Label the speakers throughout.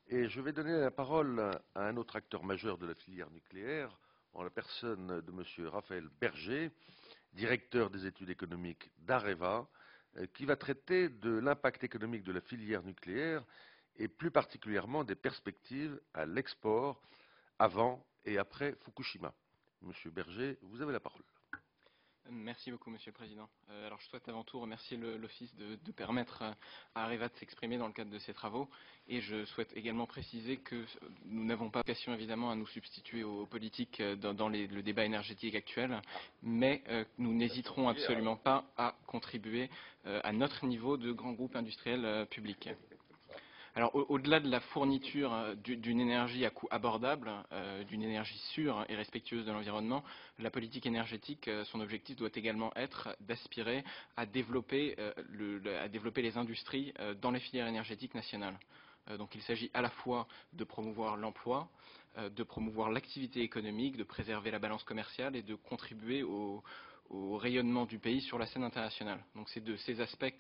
Speaker 1: Et je vais donner la parole à un autre acteur majeur de la filière nucléaire, en la personne de M. Raphaël Berger, directeur des études économiques d'Areva, qui va traiter de l'impact économique de la filière nucléaire et plus particulièrement des perspectives à l'export avant et après Fukushima. Monsieur Berger, vous avez la parole.
Speaker 2: Merci beaucoup, Monsieur le Président. Alors, je souhaite avant tout remercier l'Office de permettre à Areva de s'exprimer dans le cadre de ces travaux. Et je souhaite également préciser que nous n'avons pas vocation, évidemment, à nous substituer aux politiques dans le débat énergétique actuel, mais nous n'hésiterons absolument pas à contribuer à notre niveau de grands groupes industriels publics. Alors, au-delà de la fourniture d'une énergie à coût abordable, d'une énergie sûre et respectueuse de l'environnement, la politique énergétique, son objectif doit également être d'aspirer à développer les industries dans les filières énergétiques nationales. Donc il s'agit à la fois de promouvoir l'emploi, de promouvoir l'activité économique, de préserver la balance commerciale et de contribuer au rayonnement du pays sur la scène internationale. Donc c'est de ces aspects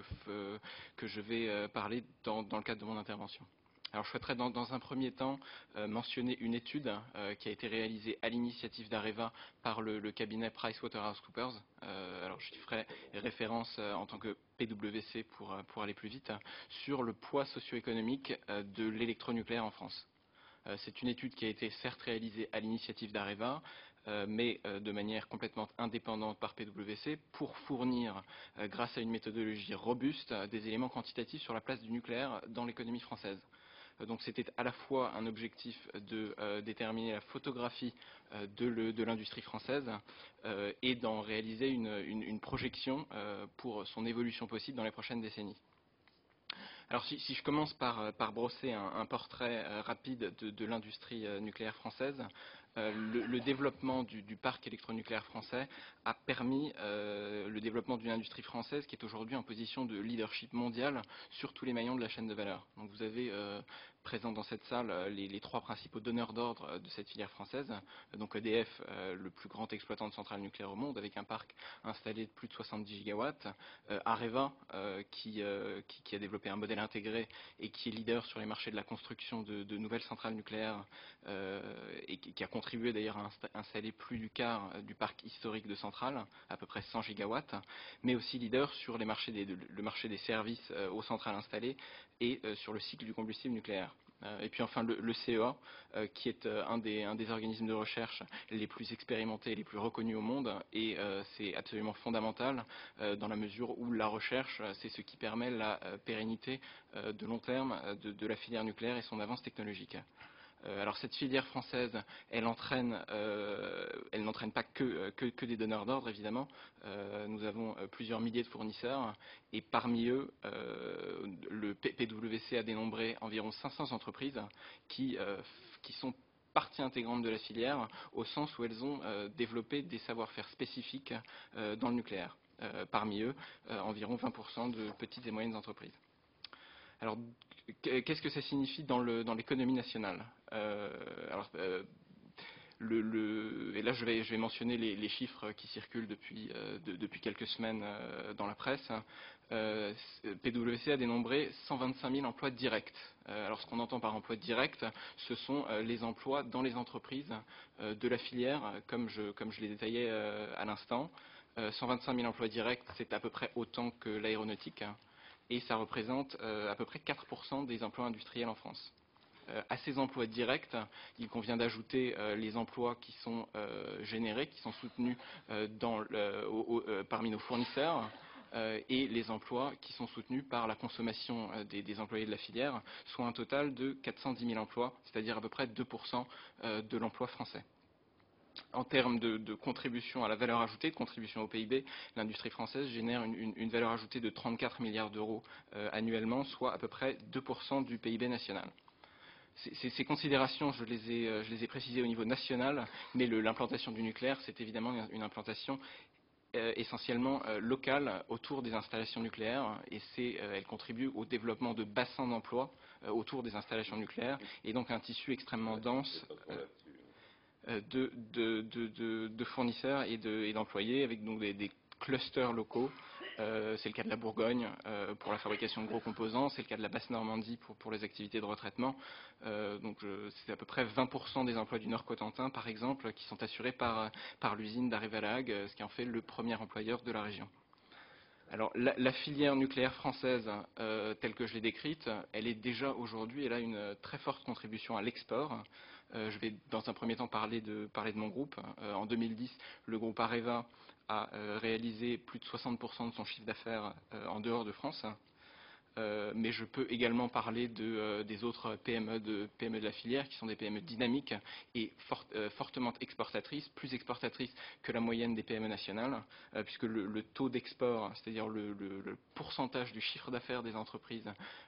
Speaker 2: que je vais parler dans le cadre de mon intervention. Alors je souhaiterais dans un premier temps mentionner une étude qui a été réalisée à l'initiative d'Areva par le cabinet PricewaterhouseCoopers. Alors je ferai référence en tant que PwC pour aller plus vite sur le poids socio-économique de l'électronucléaire en France. C'est une étude qui a été certes réalisée à l'initiative d'Areva, mais de manière complètement indépendante par PwC pour fournir, grâce à une méthodologie robuste, des éléments quantitatifs sur la place du nucléaire dans l'économie française. Donc c'était à la fois un objectif de déterminer la photographie de l'industrie française et d'en réaliser une projection pour son évolution possible dans les prochaines décennies. Alors si je commence par brosser un portrait rapide de l'industrie nucléaire française, le développement du parc électronucléaire français a permis le développement d'une industrie française qui est aujourd'hui en position de leadership mondial sur tous les maillons de la chaîne de valeur. Donc vous avez présents dans cette salle les trois principaux donneurs d'ordre de cette filière française. Donc EDF, le plus grand exploitant de centrales nucléaires au monde, avec un parc installé de plus de 70 gigawatts. Areva, qui a développé un modèle intégré et qui est leader sur les marchés de la construction de nouvelles centrales nucléaires et qui a contribué d'ailleurs à installer plus du quart du parc historique de centrales, à peu près 100 gigawatts, mais aussi leader sur le marché des services aux centrales installées et sur le cycle du combustible nucléaire. Et puis enfin le CEA, qui est un des organismes de recherche les plus expérimentés et les plus reconnus au monde, et c'est absolument fondamental dans la mesure où la recherche, c'est ce qui permet la pérennité de long terme de la filière nucléaire et son avance technologique. Alors cette filière française, elle n'entraîne pas que des donneurs d'ordre, évidemment. Nous avons plusieurs milliers de fournisseurs et parmi eux, le PwC a dénombré environ 500 entreprises qui sont partie intégrante de la filière au sens où elles ont développé des savoir-faire spécifiques dans le nucléaire. Parmi eux, environ 20% de petites et moyennes entreprises. Alors, qu'est-ce que ça signifie dans l'économie nationale? Et là, je vais mentionner les chiffres qui circulent depuis quelques semaines dans la presse. PwC a dénombré 125 000 emplois directs. Alors, ce qu'on entend par emploi direct, ce sont les emplois dans les entreprises de la filière, comme je les détaillais à l'instant. 125 000 emplois directs, c'est à peu près autant que l'aéronautique. Et ça représente à peu près 4% des emplois industriels en France. À ces emplois directs, il convient d'ajouter les emplois qui sont générés, qui sont soutenus parmi nos fournisseurs, et les emplois qui sont soutenus par la consommation des employés de la filière, soit un total de 410 000 emplois, c'est-à-dire à peu près 2% de l'emploi français. En termes de contribution à la valeur ajoutée, de contribution au PIB, l'industrie française génère une valeur ajoutée de 34 milliards d'euros annuellement, soit à peu près 2% du PIB national. Ces considérations, je les ai précisées au niveau national, mais l'implantation du nucléaire, c'est évidemment une implantation essentiellement locale autour des installations nucléaires, et elle contribue au développement de bassins d'emploi autour des installations nucléaires, et donc un tissu extrêmement dense de fournisseurs et d'employés, avec donc des clusters locaux C'est le cas de la Bourgogne pour la fabrication de gros composants, c'est le cas de la Basse-Normandie pour les activités de retraitement. Donc c'est à peu près 20% des emplois du Nord-Cotentin, par exemple, qui sont assurés par l'usine d'Arrivalag, ce qui en fait le premier employeur de la région. Alors la filière nucléaire française, telle que je l'ai décrite, elle est déjà aujourd'hui, elle a une très forte contribution à l'export. Je vais dans un premier temps parler de mon groupe. En 2010, le groupe Areva a réalisé plus de 60% de son chiffre d'affaires en dehors de France. Mais je peux également parler des autres PME de la filière, qui sont des PME dynamiques et fortement exportatrices, plus exportatrices que la moyenne des PME nationales, puisque le taux d'export, c'est-à-dire le pourcentage du chiffre d'affaires des entreprises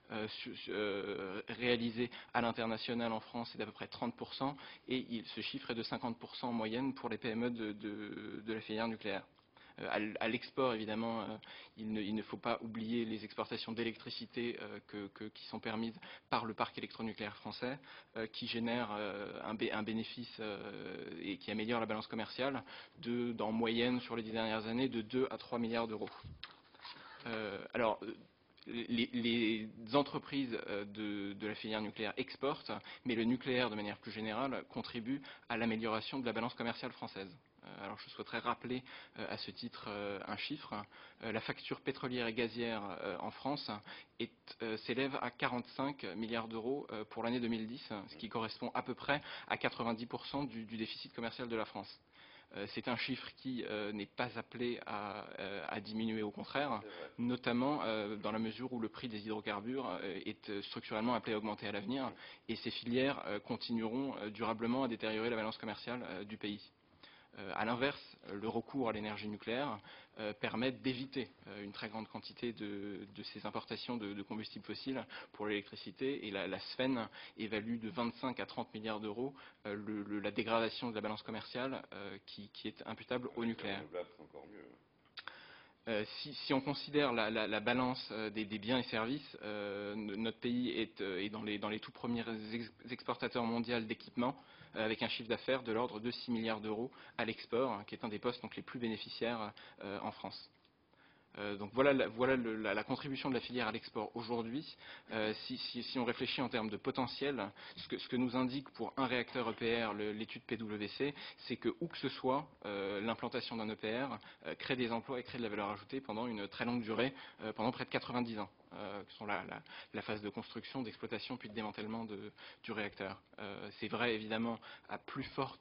Speaker 2: réalisé à l'international en France est d'à peu près 30%, et ce chiffre est de 50% en moyenne pour les PME de la filière nucléaire. À l'export, évidemment, il ne faut pas oublier les exportations d'électricité qui sont permises par le parc électronucléaire français, qui génèrent un bénéfice et qui améliore la balance commerciale en moyenne sur les 10 dernières années de 2 à 3 milliards d'euros. Alors, les entreprises de la filière nucléaire exportent, mais le nucléaire, de manière plus générale, contribue à l'amélioration de la balance commerciale française. Alors je souhaiterais rappeler à ce titre un chiffre. La facture pétrolière et gazière en France s'élève à 45 milliards d'euros pour l'année 2010, ce qui correspond à peu près à 90% du déficit commercial de la France. C'est un chiffre qui n'est pas appelé à diminuer, au contraire, notamment dans la mesure où le prix des hydrocarbures est structurellement appelé à augmenter à l'avenir, et ces filières continueront durablement à détériorer la balance commerciale du pays. A l'inverse, le recours à l'énergie nucléaire permet d'éviter une très grande quantité de ces importations de combustibles fossiles pour l'électricité, et la SFEN évalue de 25 à 30 milliards d'euros la dégradation de la balance commerciale qui est imputable au nucléaire. Si on considère la balance des biens et services, notre pays est dans les tout premiers exportateurs mondiaux d'équipements, avec un chiffre d'affaires de l'ordre de 6 milliards d'euros à l'export, qui est un des postes les plus bénéficiaires en France. Donc voilà la contribution de la filière à l'export aujourd'hui. Si on réfléchit en termes de potentiel, ce que nous indique pour un réacteur EPR l'étude PwC, c'est que où que ce soit, l'implantation d'un EPR crée des emplois et crée de la valeur ajoutée pendant une très longue durée, pendant près de 90 ans, qui sont la phase de construction, d'exploitation puis de démantèlement du réacteur. C'est vrai évidemment à plus fort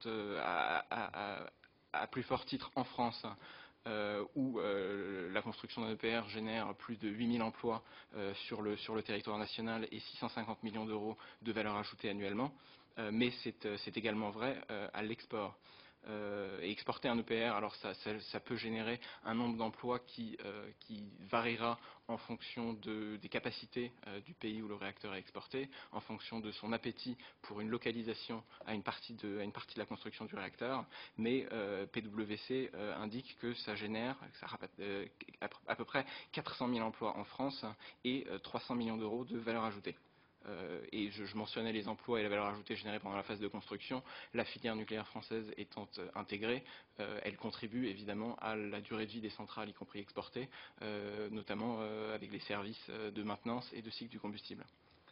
Speaker 2: titre en France, où la construction d'un EPR génère plus de 8000 emplois sur le territoire national et 650 millions d'euros de valeur ajoutée annuellement, mais c'est également vrai à l'export. Et exporter un EPR, alors ça peut générer un nombre d'emplois qui variera en fonction des capacités du pays où le réacteur est exporté, en fonction de son appétit pour une localisation à une partie de la construction du réacteur, mais PwC indique que ça génère à peu près 400 000 emplois en France et 300 millions d'euros de valeur ajoutée. Et je mentionnais les emplois et la valeur ajoutée générée pendant la phase de construction. La filière nucléaire française étant intégrée, elle contribue évidemment à la durée de vie des centrales, y compris exportées, notamment avec les services de maintenance et de cycle du combustible.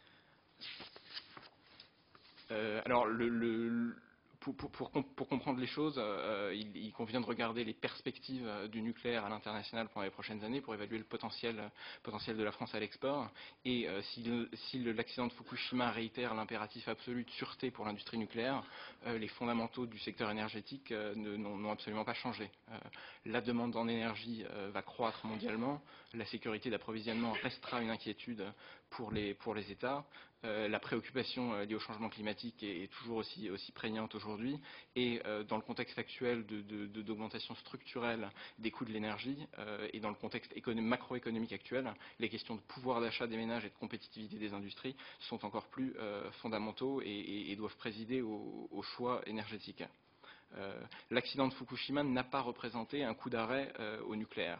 Speaker 2: Alors, pour comprendre les choses, il convient de regarder les perspectives du nucléaire à l'international pendant les prochaines années pour évaluer le potentiel de la France à l'export. Et si l'accident de Fukushima réitère l'impératif absolu de sûreté pour l'industrie nucléaire, les fondamentaux du secteur énergétique n'ont absolument pas changé. La demande en énergie va croître mondialement, la sécurité d'approvisionnement restera une inquiétude pour les États. La préoccupation liée au changement climatique est toujours aussi prégnante aujourd'hui, et dans le contexte actuel d'augmentation structurelle des coûts de l'énergie et dans le contexte macroéconomique actuel, les questions de pouvoir d'achat des ménages et de compétitivité des industries sont encore plus fondamentaux et doivent présider au choix énergétique. L'accident de Fukushima n'a pas représenté un coup d'arrêt au nucléaire.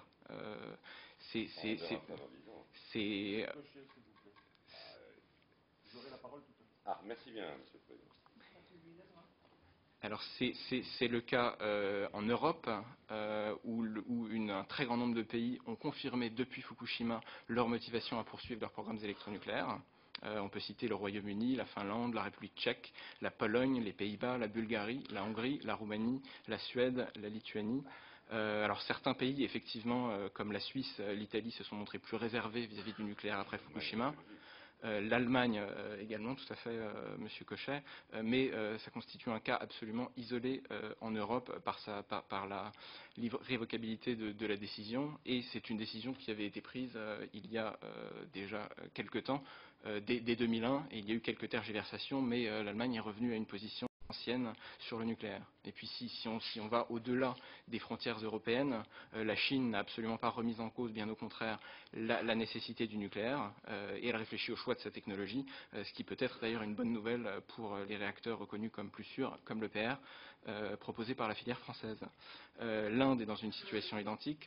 Speaker 1: Ah, merci bien, Monsieur le Président.
Speaker 2: Alors c'est le cas en Europe où un très grand nombre de pays ont confirmé depuis Fukushima leur motivation à poursuivre leurs programmes électronucléaires. On peut citer le Royaume-Uni, la Finlande, la République tchèque, la Pologne, les Pays-Bas, la Bulgarie, la Hongrie, la Roumanie, la Suède, la Lituanie. Alors certains pays, effectivement, comme la Suisse, l'Italie, se sont montrés plus réservés vis-à-vis du nucléaire après Fukushima. L'Allemagne également, tout à fait, Monsieur Cochet, mais ça constitue un cas absolument isolé en Europe par la révocabilité de la décision, et c'est une décision qui avait été prise il y a déjà quelque temps, dès 2001, et il y a eu quelques tergiversations, mais l'Allemagne est revenue à une position ancienne sur le nucléaire. Et puis si on va au-delà des frontières européennes, la Chine n'a absolument pas remis en cause, bien au contraire, la nécessité du nucléaire, et elle réfléchit au choix de sa technologie, ce qui peut être d'ailleurs une bonne nouvelle pour les réacteurs reconnus comme plus sûrs, comme l'EPR, proposé par la filière française. L'Inde est dans une situation identique.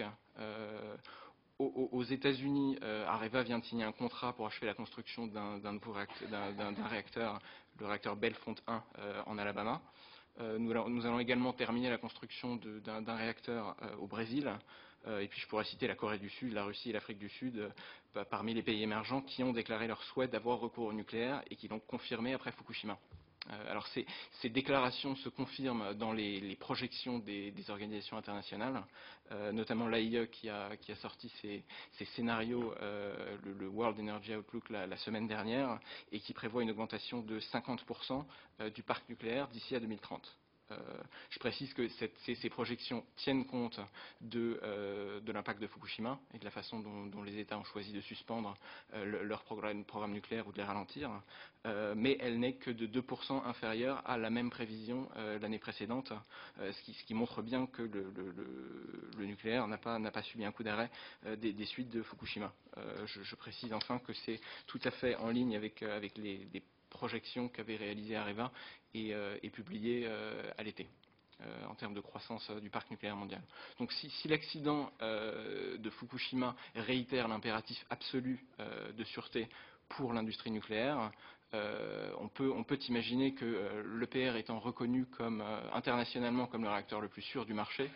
Speaker 2: Aux États-Unis, Areva vient de signer un contrat pour achever la construction d'un réacteur, le réacteur Bellefonte 1 en Alabama. Nous allons également terminer la construction d'un réacteur au Brésil. Et puis je pourrais citer la Corée du Sud, la Russie et l'Afrique du Sud parmi les pays émergents qui ont déclaré leur souhait d'avoir recours au nucléaire et qui l'ont confirmé après Fukushima. Alors ces déclarations se confirment dans les projections des organisations internationales, notamment l'AIE qui a sorti ses scénarios, le World Energy Outlook la semaine dernière, et qui prévoit une augmentation de 50% du parc nucléaire d'ici à 2030. Je précise que ces projections tiennent compte de l'impact de Fukushima et de la façon dont les États ont choisi de suspendre leur programme nucléaire ou de les ralentir, mais elle n'est que de 2% inférieure à la même prévision l'année précédente, ce qui montre bien que le nucléaire n'a pas subi un coup d'arrêt des suites de Fukushima. Je précise enfin que c'est tout à fait en ligne avec les projections qu'avait réalisées Areva et publiées à l'été en termes de croissance du parc nucléaire mondial. Donc si l'accident de Fukushima réitère l'impératif absolu de sûreté pour l'industrie nucléaire, on peut imaginer que l'EPR étant reconnu internationalement comme le réacteur le plus sûr du marché,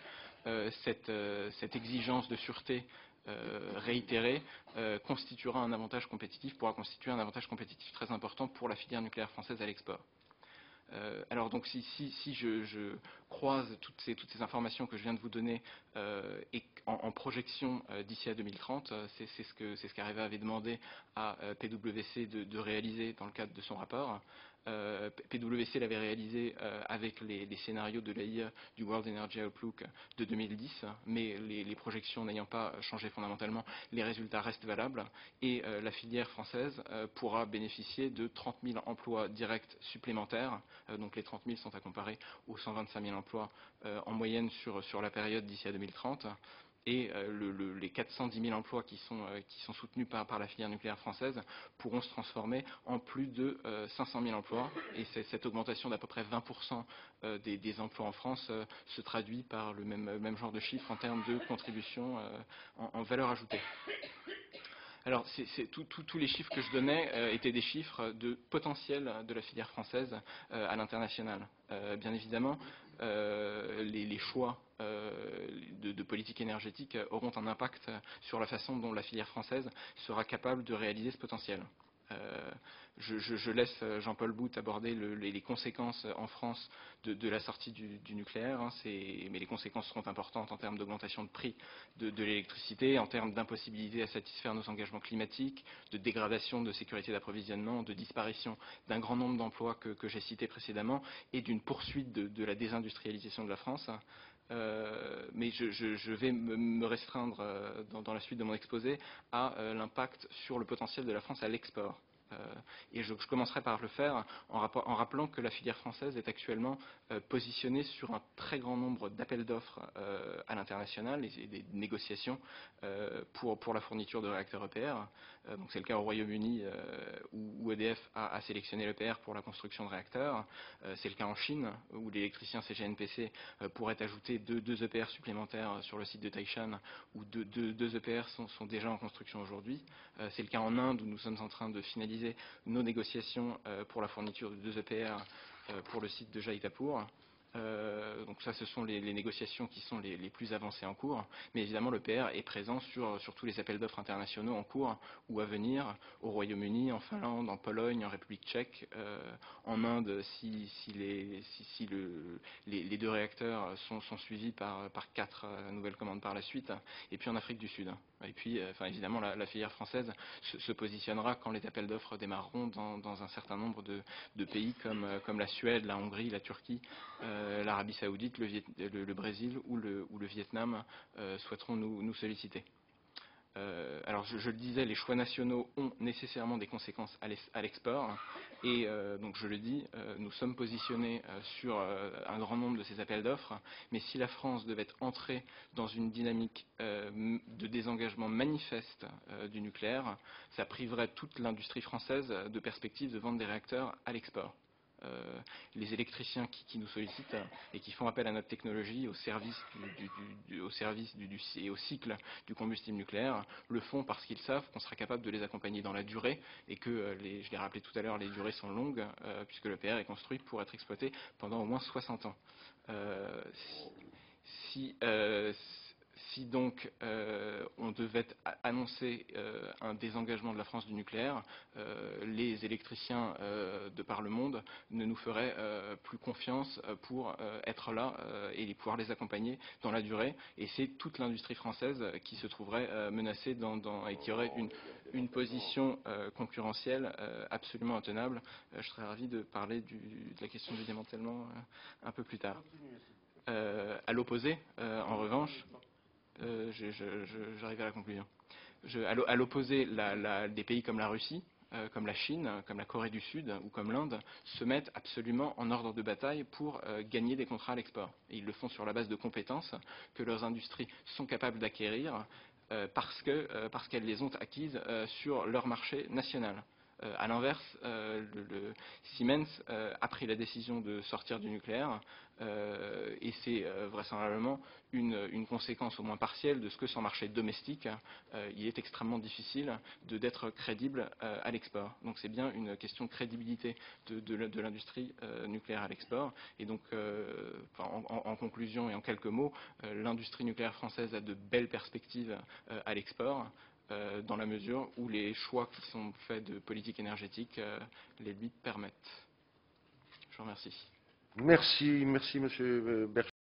Speaker 2: cette exigence de sûreté réitérée constituera un avantage compétitif, pourra constituer un avantage compétitif très important pour la filière nucléaire française à l'export. Alors donc si je croise toutes ces informations que je viens de vous donner et en projection d'ici à 2030, c'est ce qu'Areva avait demandé à PwC de réaliser dans le cadre de son rapport. PwC l'avait réalisé avec les scénarios de l'AIE du World Energy Outlook de 2010, mais les projections n'ayant pas changé fondamentalement, les résultats restent valables et la filière française pourra bénéficier de 30 000 emplois directs supplémentaires. Donc les 30 000 sont à comparer aux 125 000 emplois en moyenne sur la période d'ici à 2030. Et les 410 000 emplois qui sont soutenus par la filière nucléaire française pourront se transformer en plus de 500 000 emplois. Et cette augmentation d'à peu près 20% des emplois en France se traduit par le même genre de chiffre en termes de contribution en valeur ajoutée. Alors, tous les chiffres que je donnais étaient des chiffres de potentiel de la filière française à l'international. Bien évidemment, les choix de politique énergétique auront un impact sur la façon dont la filière française sera capable de réaliser ce potentiel. Je laisse Jean-Paul Bout aborder les conséquences en France de la sortie du nucléaire, mais les conséquences seront importantes en termes d'augmentation de prix de l'électricité, en termes d'impossibilité à satisfaire nos engagements climatiques, de dégradation de sécurité d'approvisionnement, de disparition d'un grand nombre d'emplois que j'ai cités précédemment et d'une poursuite de la désindustrialisation de la France. Mais je vais me restreindre dans la suite de mon exposé à l'impact sur le potentiel de la France à l'export. Et je commencerai par le faire en rappelant que la filière française est actuellement positionnée sur un très grand nombre d'appels d'offres à l'international et des négociations pour la fourniture de réacteurs EPR. Donc c'est le cas au Royaume-Uni où EDF a sélectionné l'EPR pour la construction de réacteurs. C'est le cas en Chine où l'électricien CGNPC pourrait ajouter deux EPR supplémentaires sur le site de Taishan où deux EPR sont déjà en construction aujourd'hui. C'est le cas en Inde où nous sommes en train de finaliser nos négociations pour la fourniture de deux EPR pour le site de Jaitapur. Donc ça, ce sont les négociations qui sont les plus avancées en cours. Mais évidemment, l'EPR est présent sur tous les appels d'offres internationaux en cours ou à venir, au Royaume-Uni, en Finlande, en Pologne, en République tchèque, en Inde, si les 2 réacteurs sont suivis par 4 nouvelles commandes par la suite, et puis en Afrique du Sud. Et puis, évidemment, la filière française se positionnera quand les appels d'offres démarreront dans un certain nombre de pays comme la Suède, la Hongrie, la Turquie, l'Arabie Saoudite, le Brésil ou le Vietnam souhaiteront nous solliciter. Alors je le disais, les choix nationaux ont nécessairement des conséquences à l'export et donc je le dis, nous sommes positionnés sur un grand nombre de ces appels d'offres, mais si la France devait entrer dans une dynamique de désengagement manifeste du nucléaire, ça priverait toute l'industrie française de perspectives de vente des réacteurs à l'export. Les électriciens qui nous sollicitent et qui font appel à notre technologie au service et au cycle du combustible nucléaire le font parce qu'ils savent qu'on sera capable de les accompagner dans la durée et que, je l'ai rappelé tout à l'heure, les durées sont longues puisque l'EPR est construit pour être exploité pendant au moins 60 ans. Si donc on devait annoncer un désengagement de la France du nucléaire, les électriciens de par le monde ne nous feraient plus confiance pour être là et pouvoir les accompagner dans la durée. Et c'est toute l'industrie française qui se trouverait menacée et qui aurait une position concurrentielle absolument intenable. Je serais ravi de parler de la question du démantèlement un peu plus tard. À l'opposé, en revanche, j'arrive à la conclusion. À l'opposé, des pays comme la Russie, comme la Chine, comme la Corée du Sud ou comme l'Inde se mettent absolument en ordre de bataille pour gagner des contrats à l'export. Et ils le font sur la base de compétences que leurs industries sont capables d'acquérir parce qu'elles les ont acquises sur leur marché national. À l'inverse, Siemens a pris la décision de sortir du nucléaire et c'est vraisemblablement une conséquence au moins partielle de ce que son marché domestique, il est extrêmement difficile d'être crédible à l'export. Donc c'est bien une question de crédibilité de l'industrie nucléaire à l'export. Et donc, en conclusion et en quelques mots, l'industrie nucléaire française a de belles perspectives à l'export. Dans la mesure où les choix qui sont faits de politique énergétique les lui permettent. Je vous remercie.
Speaker 1: Merci, monsieur Berger.